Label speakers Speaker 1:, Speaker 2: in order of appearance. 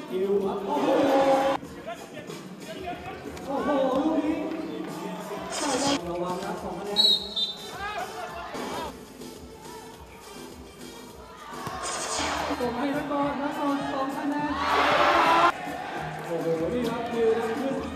Speaker 1: คิวครับโอ้โหโอ้โหลูกนี้ระวังครับ2 คะแนนส่งให้นักบอล2 คะแนนโอ้โหนี่ครับคิวนำขึ้น